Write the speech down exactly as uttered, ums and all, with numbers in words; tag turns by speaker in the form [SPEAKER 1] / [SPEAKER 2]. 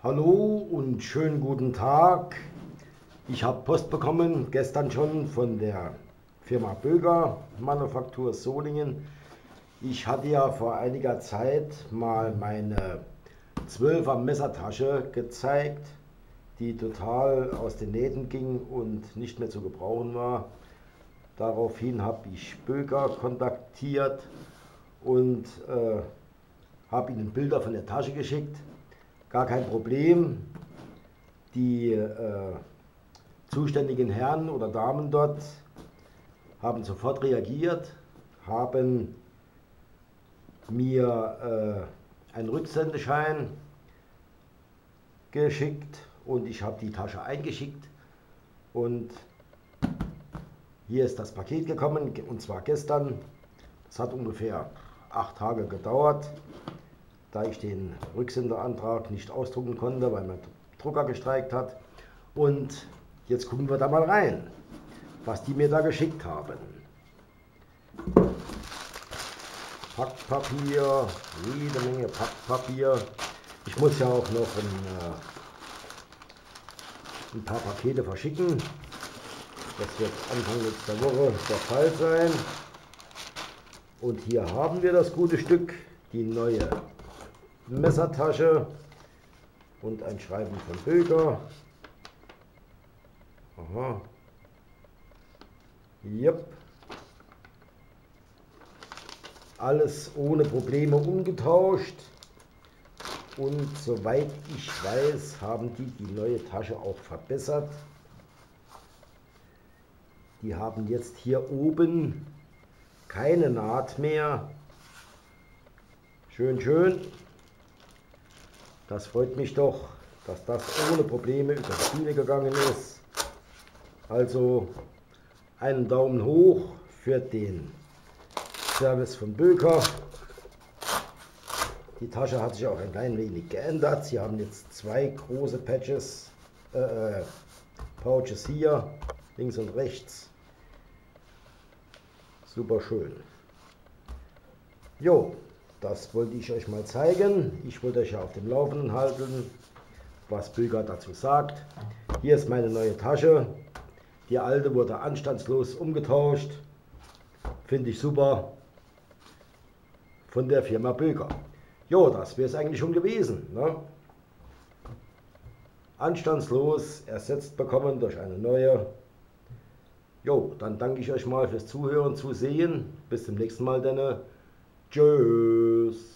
[SPEAKER 1] Hallo und schönen guten Tag. Ich habe Post bekommen, gestern schon von der Firma Böger Manufaktur Solingen. Ich hatte ja vor einiger Zeit mal meine zwölfer Messertasche gezeigt, die total aus den Nähten ging und nicht mehr zu gebrauchen war. Daraufhin habe ich Böger kontaktiert und äh, habe ihnen Bilder von der Tasche geschickt. Gar kein Problem. Die äh, zuständigen Herren oder Damen dort haben sofort reagiert, haben mir äh, einen Rücksendeschein geschickt und ich habe die Tasche eingeschickt und hier ist das Paket gekommen, und zwar gestern. Es hat ungefähr acht Tage gedauert, da ich den Rücksenderantrag nicht ausdrucken konnte, weil mein Drucker gestreikt hat. Und jetzt gucken wir da mal rein, was die mir da geschickt haben. Packpapier, jede Menge Packpapier. Ich muss ja auch noch ein, äh, ein paar Pakete verschicken. Das wird Anfang nächster Woche der Fall sein. Und hier haben wir das gute Stück, die neue Messertasche und ein Schreiben von Böger. Aha. Yep. Alles ohne Probleme umgetauscht. Und soweit ich weiß, haben die die neue Tasche auch verbessert. Die haben jetzt hier oben keine Naht mehr. Schön, schön. Das freut mich doch, dass das ohne Probleme über die Bühne gegangen ist. Also einen Daumen hoch für den Service von Böker. Die Tasche hat sich auch ein klein wenig geändert. Sie haben jetzt zwei große Patches, äh, Pouches hier, links und rechts. Super schön. Jo, das wollte ich euch mal zeigen. Ich wollte euch ja auf dem Laufenden halten, was Böger dazu sagt. Hier ist meine neue Tasche. Die alte wurde anstandslos umgetauscht. Finde ich super. Von der Firma Böger. Jo, das wäre es eigentlich schon gewesen. Ne? Anstandslos ersetzt bekommen durch eine neue. Jo, dann danke ich euch mal fürs Zuhören, Zusehen. Bis zum nächsten Mal, denn. Tschüss.